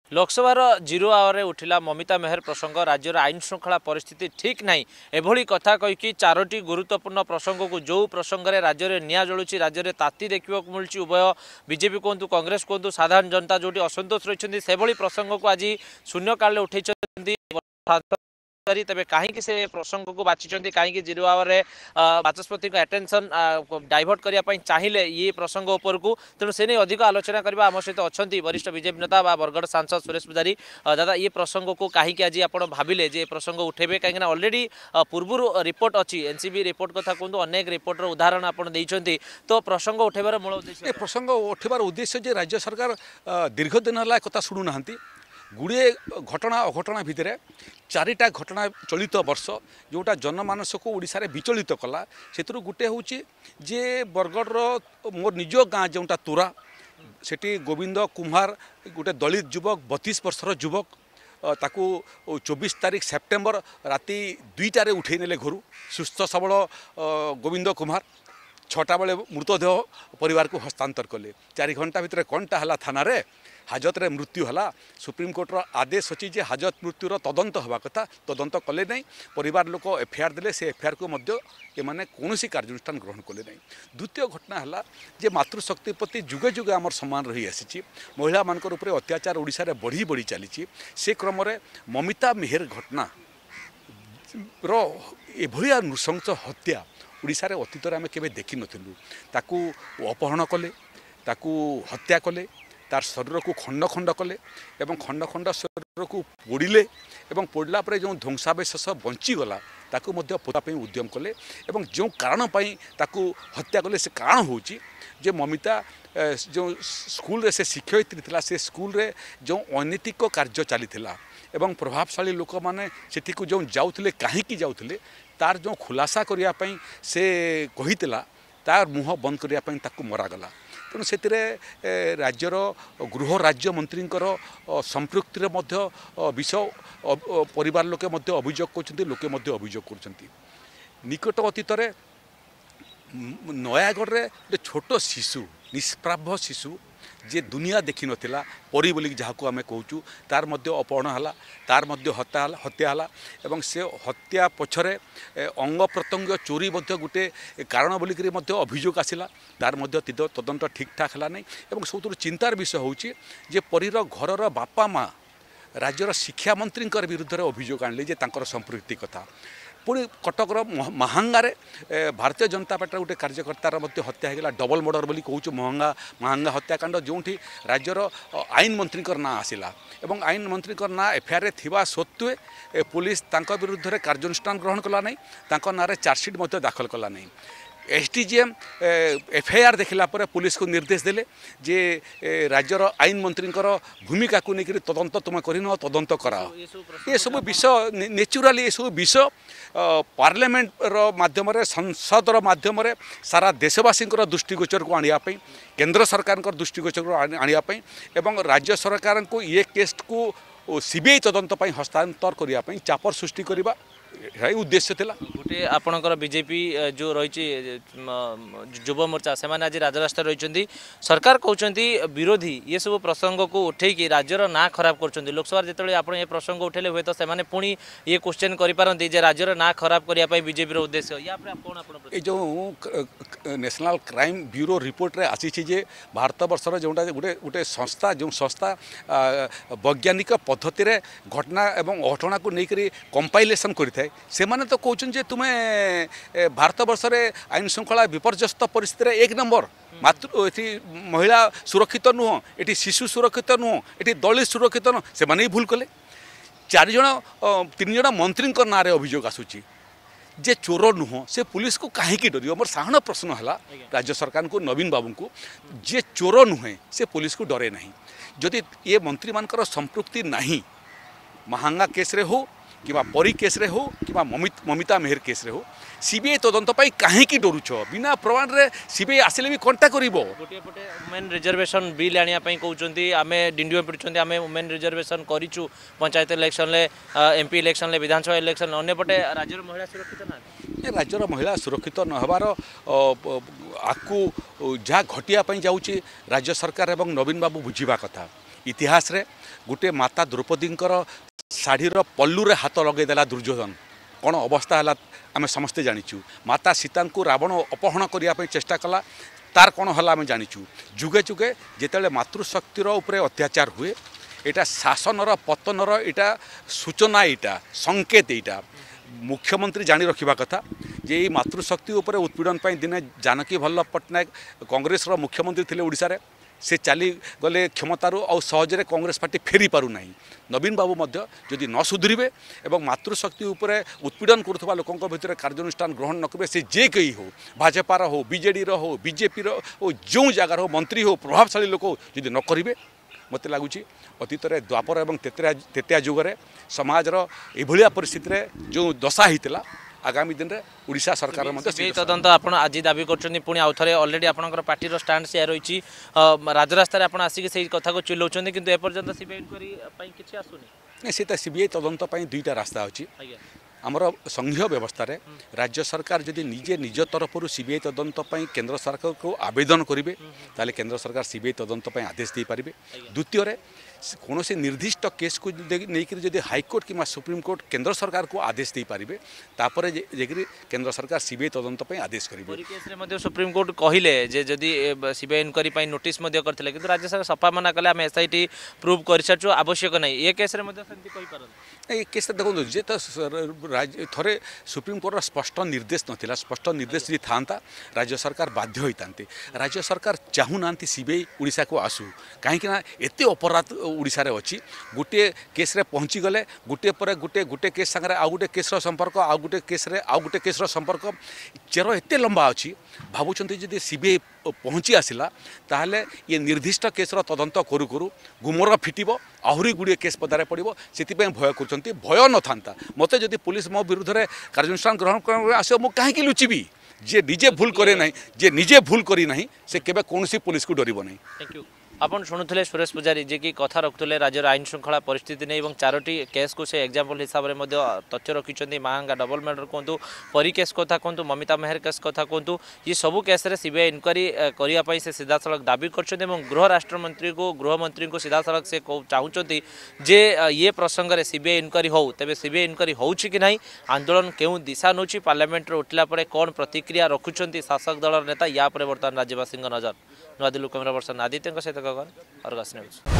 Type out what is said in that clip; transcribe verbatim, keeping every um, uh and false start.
लोकसभार zero hour उठिला ममिता मेहर प्रसंग राज्यर आईन श्रृंखला परिस्थिति ठीक नहीं एभली कथा कहीकि चारोटी गुरुत्वपूर्ण प्रसंग को जो प्रसंग में राज्य में निआ जलुची राज्य में ताती देखा मिलूँ उभय बीजेपी कहतु कांग्रेस कहतु साधारण जनता जो असंतोष रही से प्रसंग को आज शून्यकाल उठे तेज कहीं से प्रसंग को बाछी कहीं जीरो आवर बाचस्पति अटेंशन डाइवर्ट करने चाहिए ये प्रसंग उपर को तेणु से नहीं अधिक आलोचना करने आम सहित अच्छा वरिष्ठ बीजेपी नेता बरगढ़ सांसद सुरेश पूजारी दादा ये प्रसंग को कहीं आज आप भाविले जे प्रसंग उठेबे कहीं अलरेडी पूर्व रिपोर्ट अच्छी एनसीबी रिपोर्ट कथा कहतु अनेक रिपोर्टर उदाहरण आपते तो प्रसंग उठेबार मूल उद्देश्य प्रसंग उठेबार उद्देश्य राज्य सरकार दीर्घ दिन है कथा शुणुना गुड़े घटना अघटना भितर चारिटा घटना चलित वर्ष जोटा जनमानस को ओडिशा रे विचलित कला से गोटे हूँ जे बरगढ़ मोर निज गाँ जोटा तुरा सेठी गोविंद कुम्हार गोटे दलित युवक बतीस वर्षर युवक ताकू चौबीस तारीख सेप्टेम्बर राति दुईटारे उठे नेले घर सुस्थ सबल गोविंद कुम्हार छटा बेले मृतदेह परिवार को हस्तांतर कले चार घंटा भितर कौनटा है थाना रे हाजत रे मृत्यु है सुप्रीम कोर्टर आदेश अच्छी जे हाजत मृत्युर तदंत हवा कथा तदंत कले नहीं परिवार लोक एफआईआर देले से एफआईआर को मध्य एमाने कौनसी कार्यानुष्ठान ग्रहण कले नहीं। द्वितीय घटना है जे मातृशक्ति प्रति जुगे जुगे आमर सम्मान रही आसी महिला मान अत्याचार ओडिशा रे बढ़ी बढ़ी चली से क्रम ममिता मेहर घटना रो एभलिया नृशंस हत्या ओडिशा रे अतीत आम केबे देखि नथिलु ताकू अपहरण कले ताकू हत्या कले तार शरीर को खंड खंड कले एवं खंड खंड शरीर को पोड़िले एवं पोड़ला परे जो ध्वंसावशेष बंचीगला ताकू मध्य पोतापी उद्यम कले एवं जो कारण पाई ताकू हत्या कले से कारण होची जे ममिता जो स्कूल रे से शिक्षयित्री थिला से स्कूल रे जो अनैतिक कार्य चली एवं प्रभावशाली लोक माने सेठी को जो जाउथिले काहे की जाउथिले तार जो खुलासा करिया पई से कहितला तार मुह बंद करिया पई ताकू मरागला तेणु से राज्यर गृह राज्य मंत्री संपृक्तिर विषय परिवार लोके अभियोग कर लोके अभियोग कर निकट अतीत नयागढ़ रे गोटे छोट शिशु निष्प्राभ शिशु जे दुनिया देखि नथिला परी बोली जहाँ को आम कहूँ तार मध्य अपहरण है तार मध्य हत्या हत्या है एवं से हत्या पछरे अंग प्रत्यंग चोरी मध्य गोटे कारण बोलिक अभियोग आसला तार मध्य तदंत ठीक ठाक है नहीं एवं सब चिंतार विषय हूँ जे परीर घरर बापा माँ राज्यर शिक्षा मंत्री विरुद्ध में अभियोग आणले जे तांकर संपृक्ति कथा पुणी कटकर महांगारे भारतीय जनता पार्टी गोटे कार्यकर्तार हत्या होगा डबल मर्डर बोली कहूँ महंगा महांगा हत्याकांड जो राज्यर आईन मंत्री ना आसला एवं आईन मंत्री ना एफआईआर थिबा सत्वे पुलिस तांका विरुद्ध में कार्यानुष्ठान ग्रहण कला नहीं ना चार्जसीट दाखल कला नहीं एसडीजीएम एफआईआर देखला पर पुलिस को निर्देश देले जे राज्यर आईन मंत्री भूमिका को लेकर तदंत तुम कर तदंत कराओ ये सब विषय नेचुराली ये सब विषय पार्लियामेंट माध्यम संसदर माध्यम सारा देशवासी दृष्टिगोचर को आने केंद्र सरकार दृष्टिगोचर को आने एवं राज्य सरकार को ये केस को सीबीआई तदंत हस्तांतर करने चापर सृष्टि करने उद्देश्य थिला गोटे आपणकर बीजेपी जो रही युव मोर्चा से आज राजरास्ता रही सरकार कहते विरोधी ये सब प्रसंग को उठे राज्यर ना खराब कर लोकसभा जिते आप ये प्रसंग उठेले हुए तो से पुणी ये क्वेश्चन करें राज्यर ना खराब करने बीजेपी उद्देश्य या ये जो नेशनल क्राइम ब्यूरो रिपोर्ट रे आसी जे भारत वर्षर जोटा गोटे गोटे संस्था जो संस्था वैज्ञानिक पद्धति रे घटना एवं घटना को लेकर कंपाइलेशन कर से माने तो कहते जे तुम्हें भारत वर्ष रे आईन श्रृंखला विपर्यस्त परिस्थिति एक नंबर मातृ ये महिला सुरक्षित नुह ये शिशु सुरक्षित नुह ये दलित सुरक्षित नुह से माने भूल कले चार जन तीन जन मंत्री ना अभियोग आसूची जे चोर नुह से पुलिस को कहीं डर मोर साधारण प्रश्न है राज्य सरकार को नवीन बाबू को जे चोर नुहे से पुलिस को डरे नहीं जदि ये मंत्री मानकर संपृक्ति नहीं महांगा केस रे हो कि परी केस रे हो कि ममिता मेहर केस रे हो सीबीआई तदंत पाई कहीं डरुछ बिना प्रमाण रे सीबीआई आसिले भी कंटा करिवो गोटे पटे वुमेन रिजर्वेशन बिल आनिया पई कहउचंती आमे डिंडियो पिटचंती आमे वुमेन रिजर्वेशन करिचु पंचायत इलेक्शन ले एमपी इलेक्शन ले विधानसभा इलेक्शन अन्य पटे राज्यर महिला सुरक्षित ना राज्यर महिला सुरक्षित न हबार आकु जहाँ घटिया पई जाउची राज्य सरकार एवं नवीन बाबू बुझिबा कथा इतिहास रे गोटे माता द्रौपदींकर शाढ़ीर पल्लुरे हाथ लगेदेला दुर्योधन कौन अवस्था है आम समस्ते जाचु माता सीता को रावण अपहरण करने चेष्टा कला तार कौन है आम जाचु जुगे जुगे जिते मातृशक्तिर उपरे अत्याचार हुए यहाँ शासनर पतनर यहाँ सूचना यहाँ संकेत यहाँ मुख्यमंत्री जानी रखा कथा जे ये मातृशक्ति उपर उत्पीड़न पर दिने जानकी वल्लभ पट्टनायक कांग्रेस मुख्यमंत्री थे ओडिशा रे से चली गले क्षमतार और सहजरे कांग्रेस पार्टी फेरी पारु नहीं नवीन बाबू मध्य जदि न सुधरिबे एवं मातृशक्ति उपरे उत्पीड़न करुवा लोकों भितर कार्यानुष्ठान ग्रहण न करेंगे से जे कई हो भाजपार हो बीजेडी हो बीजेपी हो जो जगार हो मंत्री हो प्रभावशाली लोक जदि न करेंगे मत लगुच अतीत में द्वापर और तेतरिया तेतिया जुगरे समाजर एभलिया परिस्थिति जो दशा होता आगामी दिन में ओडिशा सरकार तदंत आप आज दाबी कर पुणी आउ थे अलरेडी आपंकर पार्टी स्टाण्ड से रही राजरास्तार आप आसिक से कथा को चिल्लाऊँ कितु एपर्यंत सीबीआई इनक्वारी किसी आसुनी से सीबीआई तदंत दुईटा रास्ता अच्छी आमर संघीय व्यवस्था रे राज्य सरकार जदि निजे निज तरफ सीबीआई तदंत केंद्र सरकार को आवेदन करेंगे ताले केंद्र सरकार सीबीआई तदंत आदेश दे पारे द्वितीय कौन से निर्दिष्ट केस को लेकर जब हाईकोर्ट कि सुप्रीम कोर्ट केंद्र सरकार को आदेश दे पारे तापर जेकि केंद्र सरकार सीबीआई तदंत आदेश करेंगे सुप्रीम कोर्ट कहले जदि सीबीआई इनक्वारी नोटिस करते कि राज्य सरकार सफा मना कले आम एसआईटी प्रूव कर सारी आवश्यक नहीं ये केस ये केस देखो जे तो थे सुप्रीम कोर्टर स्पष्ट निर्देश नाला स्पष्ट निर्देश जी था राज्य सरकार बाध्य होता राज्य सरकार चाहूना सीबीआई ओडिशा को आसू कहीं एत अपराध ओडिशा रे अच्छी गोटे केस रे पहुँची गले गोटे पर गोटे गोटे केस सागर आउ गोटे केस संपर्क आउ गोटे केस रे आउ गोटे केस संपर्क चेर एत लंबा अच्छी भावुंट जदि सीबीआई पहुँची आसला ताहले ये निर्दिष्ट केस तदंत करू करू गुमर फिटब आहरी गुड़े केस पदारे पड़ो से भय कर भय न था मत जदि पुलिस मो विरुद्ध में कार्यानुष्ठान ग्रहण कर आस कहीं लुचिबी जे निजे भूल करे नहीं जे निजे भूल करी नहीं से केबे कौन पुलिस को डरब नहीं। Thank you. आपन शुणुले सुरेश पूजारी जे कि कथा रखुले राज्यर आईन श्रृंखला परिस्थिति नहीं और चारोटी केस को से एग्जांपल हिसाब से तथ्य रखिंट महांगा डबल मर्डर कहतु परी केस कथा कहतु ममिता मेहर केस कथा कहतु ये सबू केस सीबीआई इनक्वारी करने से सीधा सड़क दाबी कर गृह राष्ट्रमंत्री को गृहमंत्री को सीधा सड़क से चाहते जे ये प्रसंग में सीबीआई इनक्वारी हो तेज सीबीआई इनक्वारी हो कि नहीं आंदोलन क्यों दिशा नौ पार्लियामेंट उठला कौन प्रतिक्रिया रखुंट शासक दल नेता या बर्तमान राज्यवासी नजर नूआदिल्ली कैमरा पर्सन आदित्य सहित गगन अर्गस न्यूज।